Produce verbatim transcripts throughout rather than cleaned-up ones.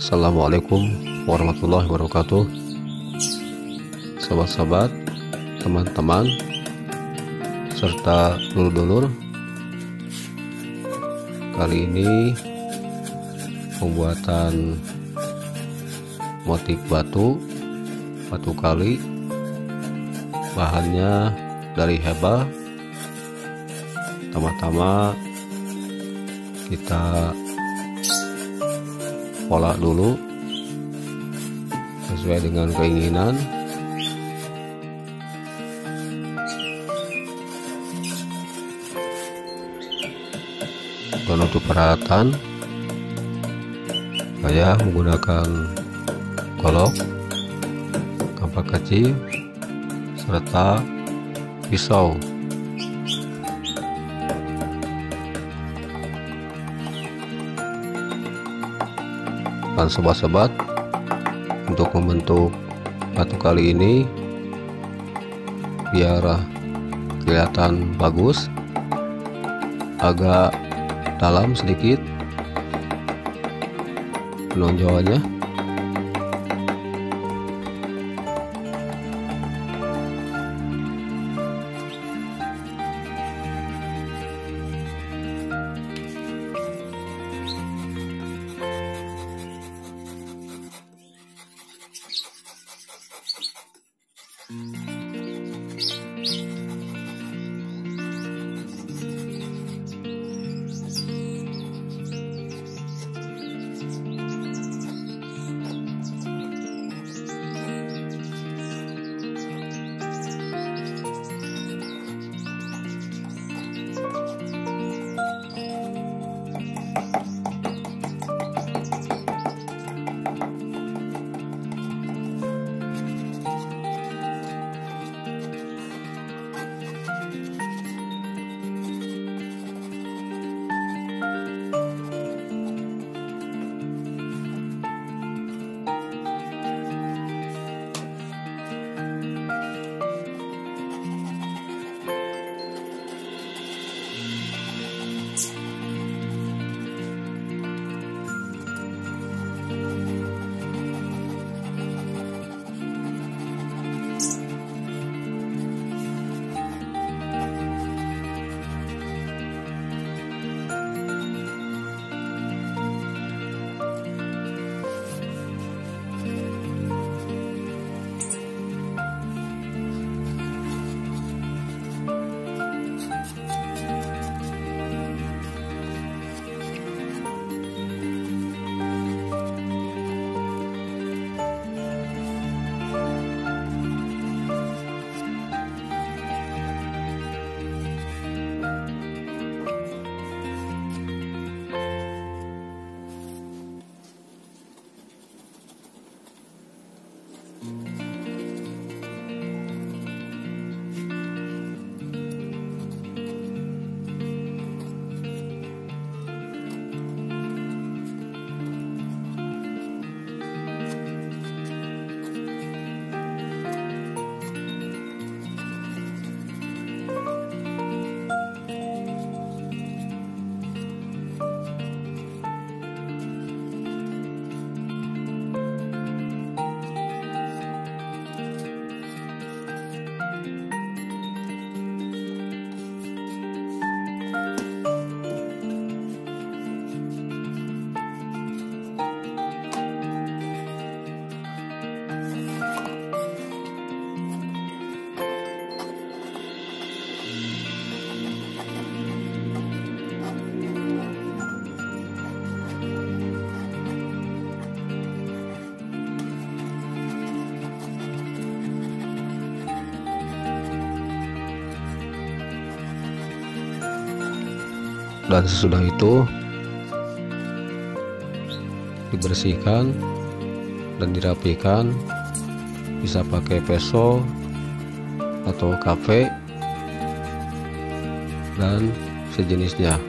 Assalamualaikum warahmatullahi wabarakatuh. Sahabat-sahabat, teman-teman, serta dulur-dulur, kali ini pembuatan motif batu batu kali, bahannya dari heba. Pertama-tama kita pola dulu sesuai dengan keinginan. Untuk peralatan, saya menggunakan golok, kampak kecil, serta pisau. Dan sobat-sobat, untuk membentuk batu kali ini biar kelihatan bagus, agak dalam sedikit penonjolannya. Dan sesudah itu dibersihkan dan dirapikan, bisa pakai peso atau kafe dan sejenisnya.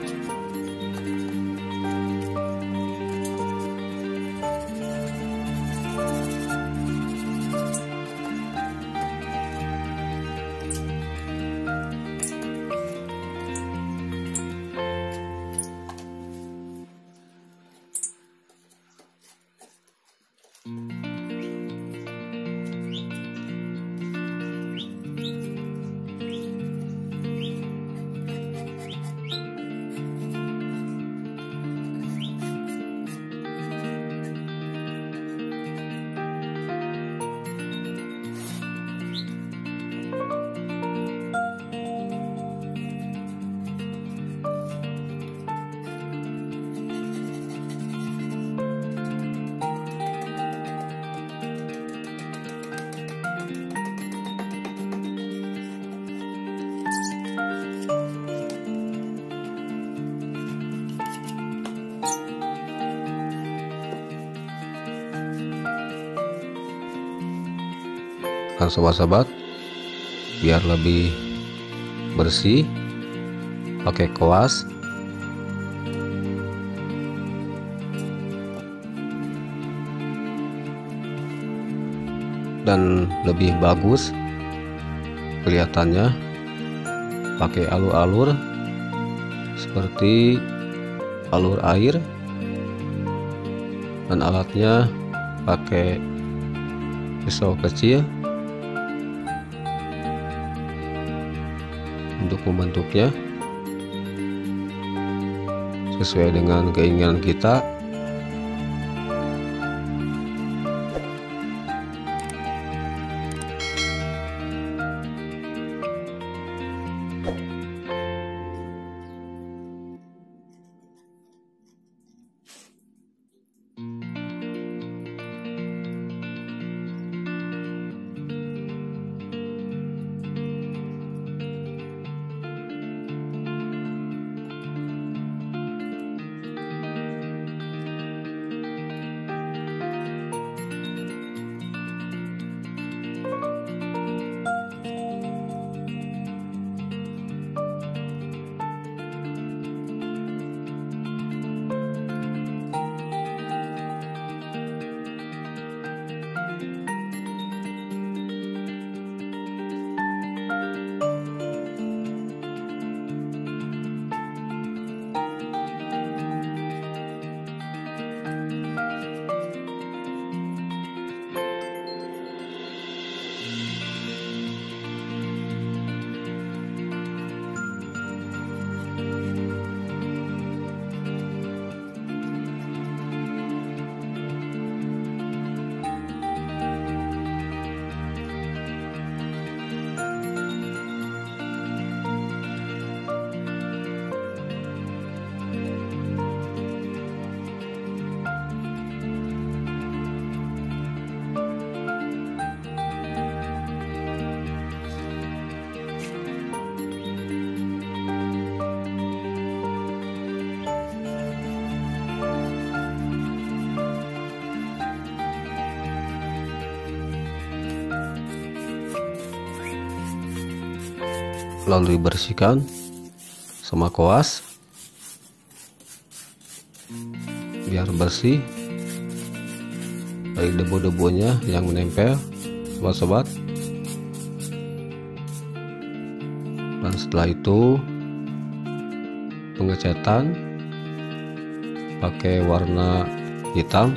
Nah, sobat-sobat, biar lebih bersih pakai kuas. Dan lebih bagus kelihatannya pakai alur-alur seperti alur air, dan alatnya pakai pisau kecil untuk membentuknya sesuai dengan keinginan kita. Lalu dibersihkan sama kuas biar bersih dari debu-debunya yang menempel, sobat-sobat. Dan setelah itu pengecatan pakai warna hitam.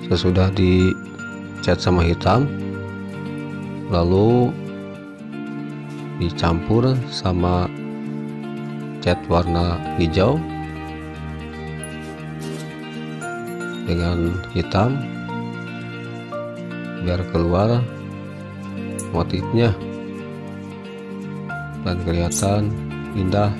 sesudah dicat sama hitam, lalu dicampur sama cat warna hijau dengan hitam biar keluar motifnya dan kelihatan indah.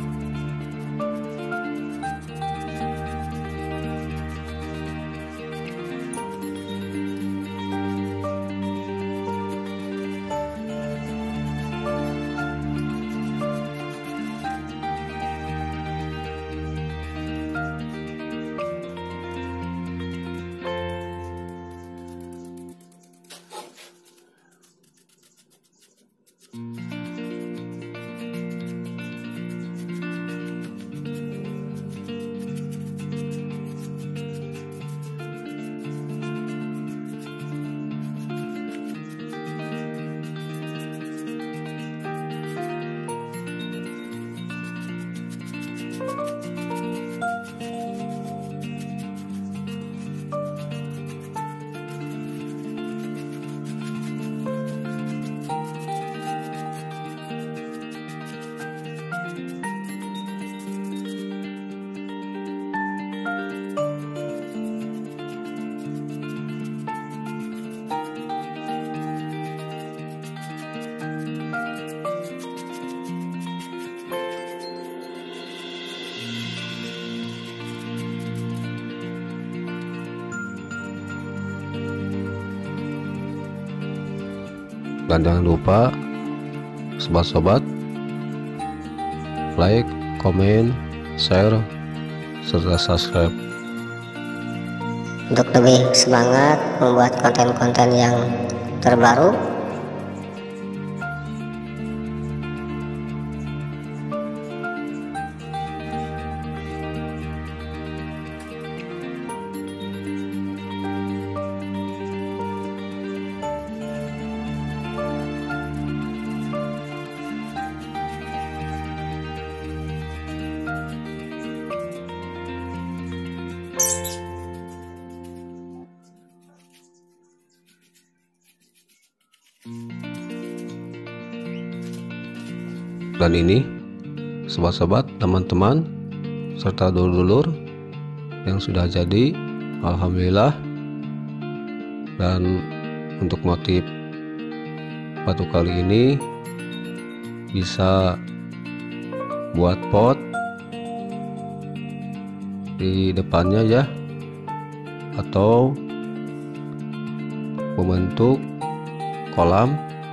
Dan jangan lupa sobat-sobat like, komen, share, serta subscribe untuk lebih semangat membuat konten-konten yang terbaru. Dan ini sobat-sobat, teman-teman, serta dulur-dulur yang sudah jadi, alhamdulillah. Dan untuk motif batu kali ini bisa buat pot di depannya ya, atau membentuk kolam.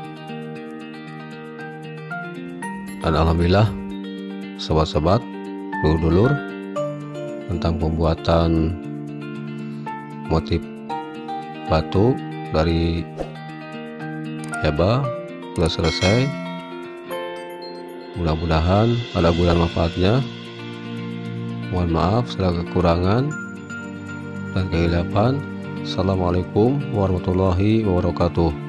Dan alhamdulillah sobat-sobat, dulur-dulur, tentang pembuatan motif batu dari heba sudah selesai. Mudah-mudahan ada guna manfaatnya. Mohon maaf segala kekurangan dan kehilapan. Assalamualaikum warahmatullahi wabarakatuh.